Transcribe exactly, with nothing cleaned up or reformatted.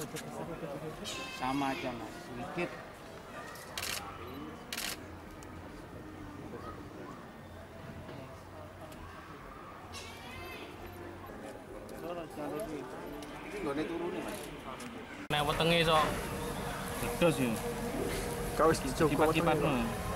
Sama aja mas, sedikit. Ini nggak turun nih mas. Nek wetenge sok. Bedos ya. Kau wis dicoba Sifat-sifat